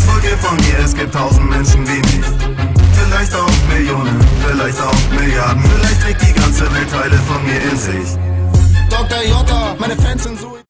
Folge von mir, es gibt 1000 Menschen wie mich. Vielleicht auch Millionen, vielleicht auch Milliarden. Vielleicht trägt die ganze Welt Teile von mir in sich. Dr. J, meine Fans sind so